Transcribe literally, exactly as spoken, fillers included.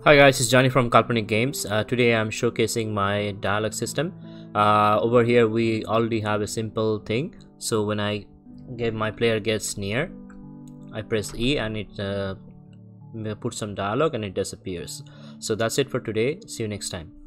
Hi guys, it's Johnny from Kalpanic Games. Uh, today I'm showcasing my dialogue system. Uh, over here we already have a simple thing. So when I get my player gets near, I press E and it uh, puts some dialogue and it disappears. So that's it for today. See you next time.